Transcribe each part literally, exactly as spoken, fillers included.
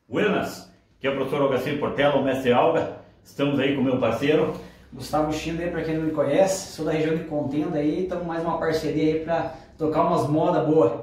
Buenas, aqui é o professor Algacir Portela, o mestre Alga. Estamos aí com o meu parceiro Gustavo Chino aí, para quem não me conhece, sou da região de Contenda aí, estamos mais uma parceria aí para tocar umas modas boas.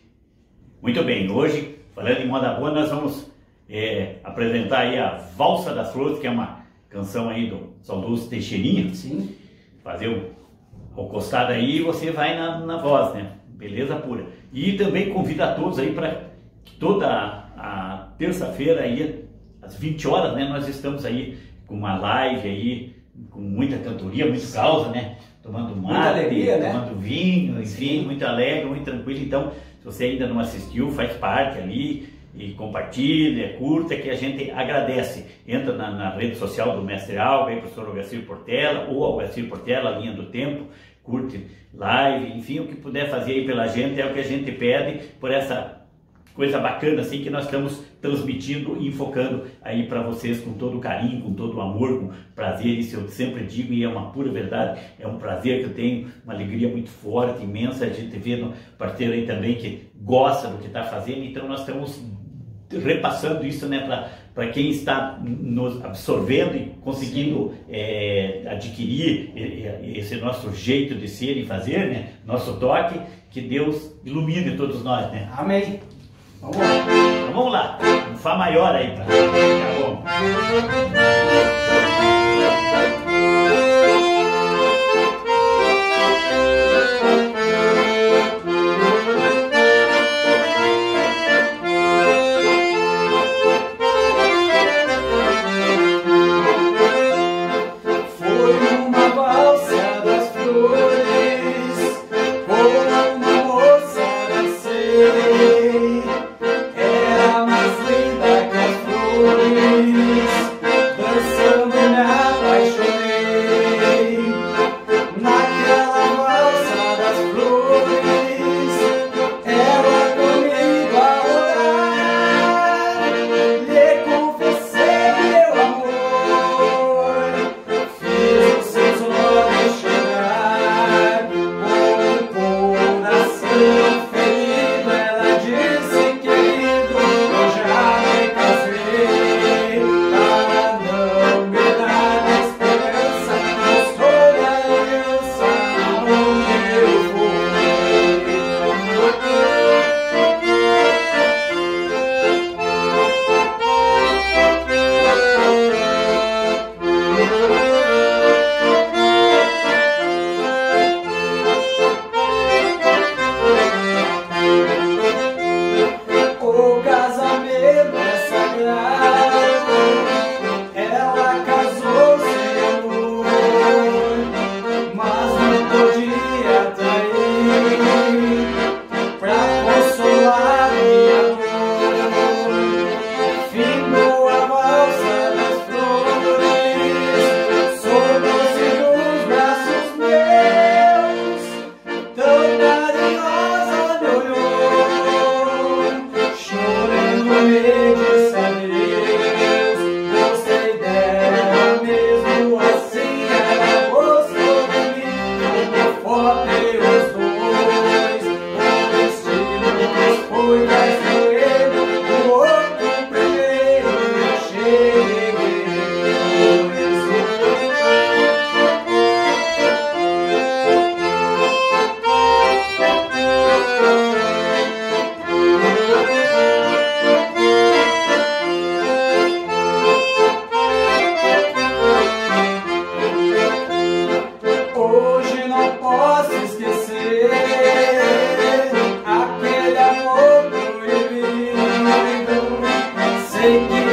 Muito bem, hoje, falando em moda boa, nós vamos é, apresentar aí a Valsa das Flores, que é uma canção aí do saudoso Teixeirinha. Sim. Fazer o, o costado aí e você vai na, na voz, né? Beleza pura. E também convido a todos aí para toda a, a terça-feira aí, às vinte horas, né? Nós estamos aí com uma live aí, com muita cantoria, muito causa, né? Tomando mate, muita alegria, tomando né? vinho, enfim, Sim. muito alegre, muito tranquilo. Então, se você ainda não assistiu, faz parte ali e compartilha, curta, que a gente agradece. Entra na, na rede social do Mestre Alga, aí, professor Algacir Portela, ou Algacir Portela, Linha do Tempo, curte live, enfim, o que puder fazer aí pela gente é o que a gente pede por essa coisa bacana assim que nós estamos transmitindo e enfocando aí para vocês com todo o carinho, com todo o amor, com prazer. Isso eu sempre digo e é uma pura verdade, é um prazer que eu tenho, uma alegria muito forte, imensa, a gente vê no parceiro aí também que gosta do que está fazendo. Então nós estamos repassando isso, né, para quem está nos absorvendo e conseguindo é, adquirir esse nosso jeito de ser e fazer, né, nosso toque, que Deus ilumine todos nós, né? Amém. Vamos lá. Então vamos lá, um Fá maior aí, tá? Tá bom. Sei que